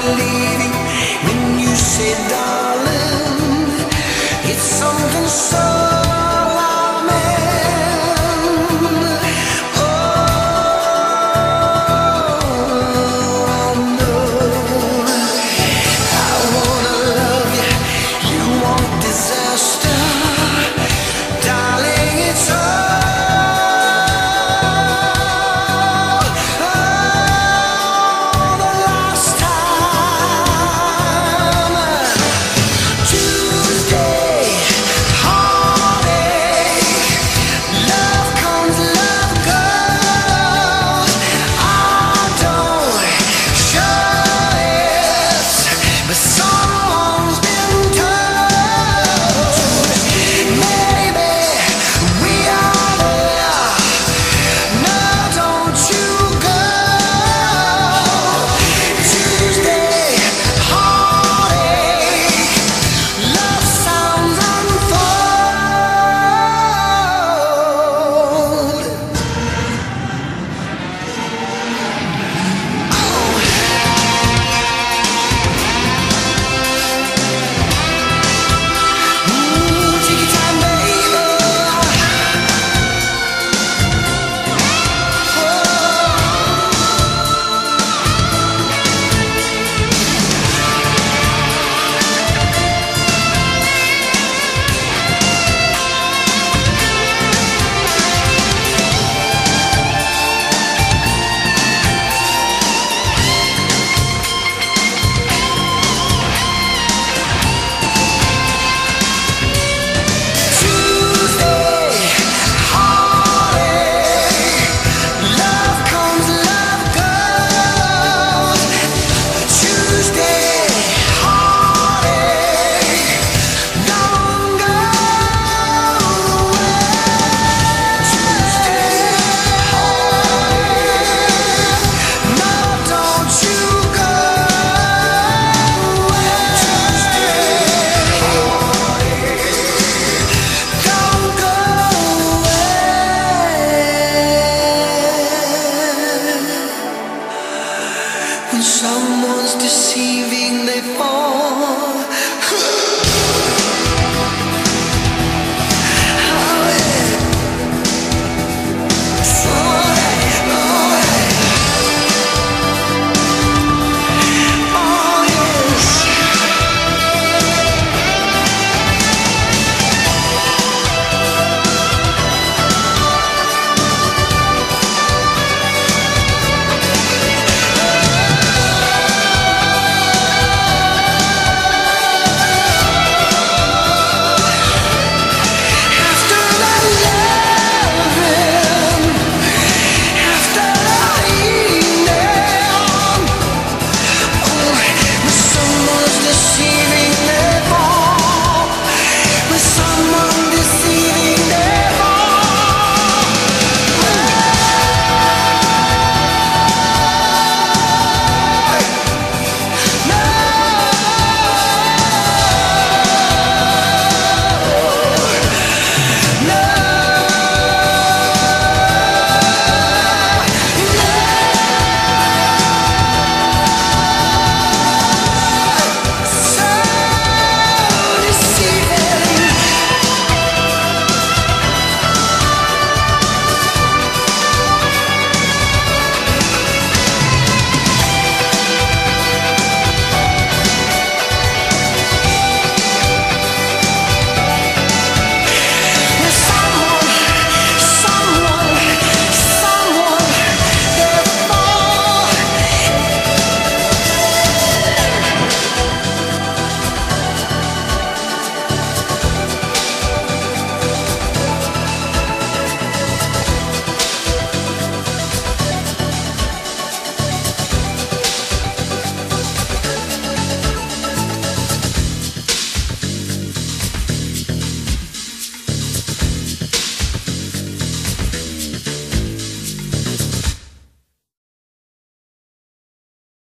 believing when you say, darling, it's something so alarming. Oh, I know I wanna love you, you want disaster, darling, it's all the last time. Tuesday, heartache, love comes, love goes. I don't show it, but someone's been told. Maybe we are there. No, don't you go. Tuesday, heartache, love sounds unfold. Ooh, take your time, baby. Tuesday, heartache, love comes, love goes. Tuesday, heartache, don't go away. Tuesday, heartache, no, don't you go away. Tuesday, don't go away. When someone's deceiving, they fall.